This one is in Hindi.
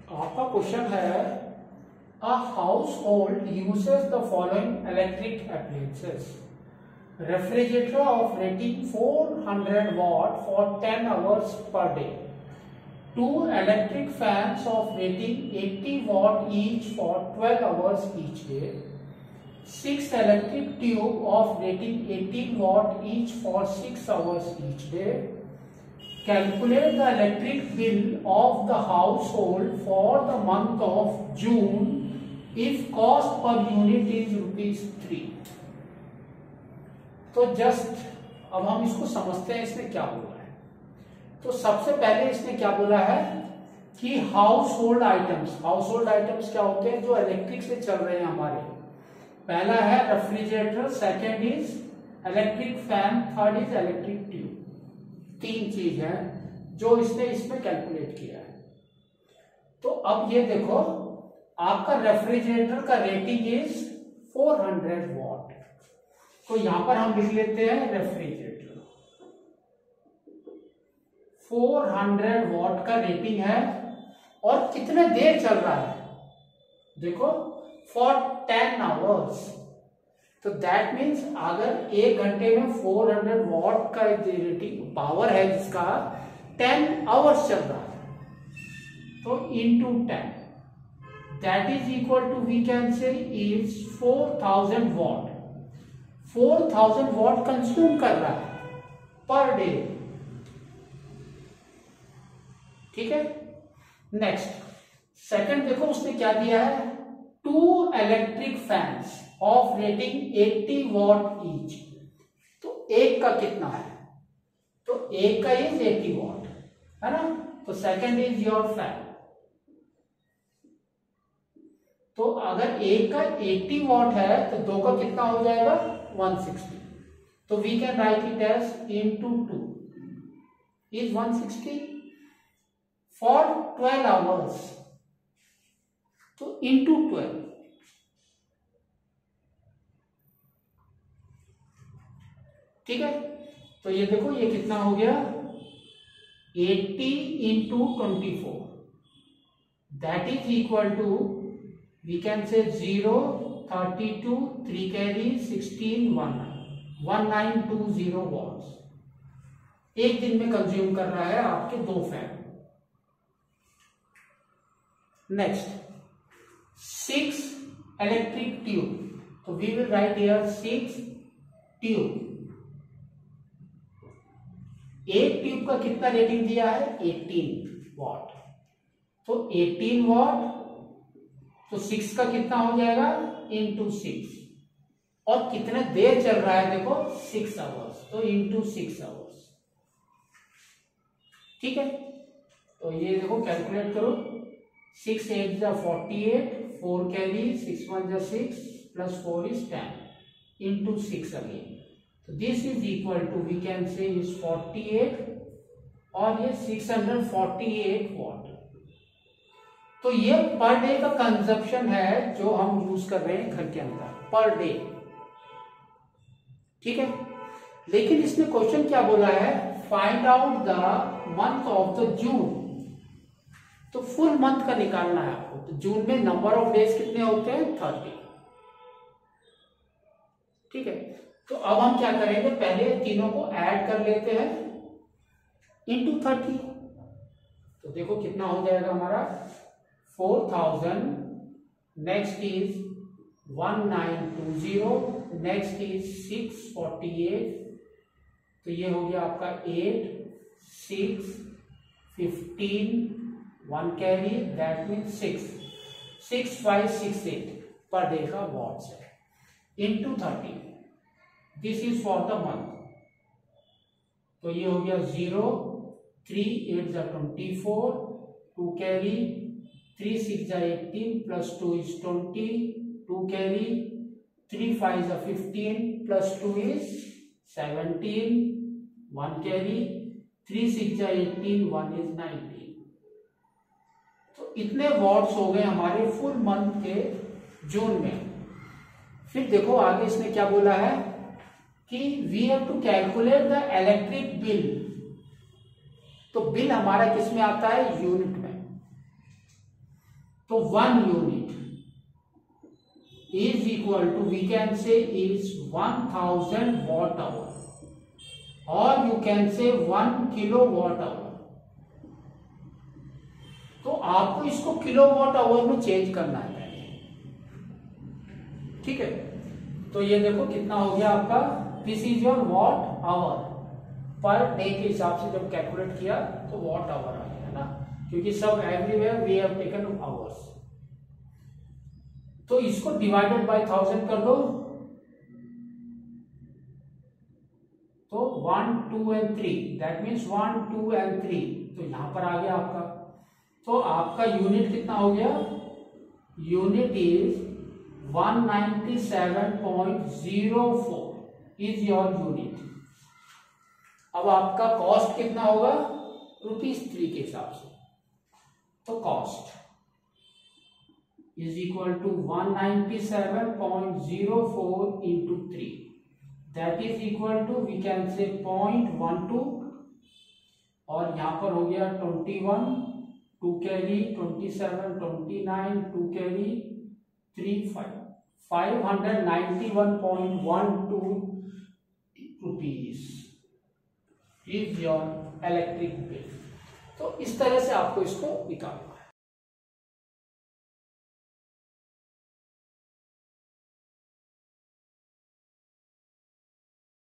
आपका क्वेश्चन है a household uses the following electric appliances refrigerator of rating 400 watt for 10 hours per day, 2 electric fans of rating 80 watt each for 12 hours each day, 6 electric tube of rating 18 watt each for 6 hours each day. Calculate the electric bill of the household for the month of June if cost per unit is ₹3. तो जस्ट अब हम इसको समझते हैं इसने क्या बोला है। तो सबसे पहले इसने क्या बोला है कि हाउस होल्ड आइटम्स क्या होते हैं जो इलेक्ट्रिक से चल रहे हैं हमारे। पहला है refrigerator, second is electric fan, third is electric tube. 3 चीज है जो इसने इसमें कैलकुलेट किया है। तो अब ये देखो आपका रेफ्रिजरेटर का रेटिंग इज 400 वॉट। तो यहां पर हम लिख लेते हैं रेफ्रिजरेटर 400 वॉट का रेटिंग है और कितने देर चल रहा है देखो फॉर 10 आवर्स। तो दैट मीन्स अगर 1 घंटे में 400 वॉट का रेटिंग पावर है जिसका 10 आवर्स चल रहा है तो into 10 that is equal to we can say is 4000 watt. 4000 watt consume कर रहा है पर डे। ठीक है। नेक्स्ट सेकंड देखो उसने क्या दिया है 2 electric fans of rating 80 watt each. तो एक का कितना है तो एक का इज 80 वॉट है ना। तो सेकंड इज योर फैन। तो अगर एक का 80 वॉट है तो दो का कितना हो जाएगा 160। तो we can write it as into 2 is 160 for 12 hours. तो इनटू 12 ठीक है। तो ये देखो ये कितना हो गया 80 into 24 that is equal to we can say 0 32 3 carry 16 1920 watts एक दिन में कंज्यूम कर रहा है आपके 2 फैन। Next 6 electric tube. तो we will write here 6 tube. एक ट्यूब का कितना रेटिंग दिया है 18 वॉट। तो 18 वॉट तो 6 का कितना हो जाएगा इंटू 6 और कितने देर चल रहा है देखो 6 आवर्स। तो इंटू 6 आवर्स। ठीक है। तो ये देखो कैलकुलेट करो 6 8 जा 48 4 कैरी 6 1 जा 6 प्लस 4 इज 10 इंटू 6 अगेन। तो this is equal to we can say is 48 और ये 648 वॉट। तो ये पर डे का कंजप्शन है जो हम यूज कर रहे हैं घर के अंदर पर डे। ठीक है। लेकिन इसने क्वेश्चन क्या बोला है find out the month of the June. तो फुल मंथ का निकालना है आपको। तो जून में नंबर ऑफ डेज कितने होते हैं 30। ठीक है। तो अब हम क्या करेंगे पहले तीनों को ऐड कर लेते हैं इंटू 30। तो देखो कितना हो जाएगा हमारा 4000 नेक्स्ट इज 1920 नेक्स्ट इज 648। तो ये हो गया आपका 8 6 15 1 carry that mean 6568 per day का वॉट्स है into 30। This is for the month. तो ये हो गया 0 3 8 जा 24 2 कैरी 3 6 जा 18 प्लस 2 इज 20 2 कैरी 3 5 जा 15 प्लस 2 इज 17 1 कैरी 3 6 जा 18 1 इज 19। तो इतने वॉट्स हो गए हमारे फुल मंथ के जून में। फिर देखो आगे इसने क्या बोला है कि we have to calculate the electric bill. तो बिल हमारा किस में आता है यूनिट में। तो 1 unit is equal to, we can say, is 1000 watt hour, or you can say 1 kilowatt hour. तो आपको इसको किलोवाट आवर में चेंज करना है पहले, ठीक है। तो ये देखो कितना हो गया आपका, this is your watt hour per day के हिसाब से जब कैलकुलेट किया तो वॉट आवर आ गया ना, क्योंकि सब everywhere we have taken hours. तो इसको डिवाइडेड बाय 1000 कर दो, तो 1 2 एंड 3, दैट मीन्स 1 2 एंड 3, तो यहां पर आ गया आपका। तो आपका यूनिट कितना हो गया, unit is 197.04 is your unit. अब आपका कॉस्ट कितना होगा, ₹3 के हिसाब से, तो cost is equal to 197.04 into 3, that is equal to, we can say 0.12, और यहां पर हो गया 21, 2 carry 27, 29, 2 carry 35, 591.12 rupees is your electric bill. तो इस तरह से आपको इसको निकालना।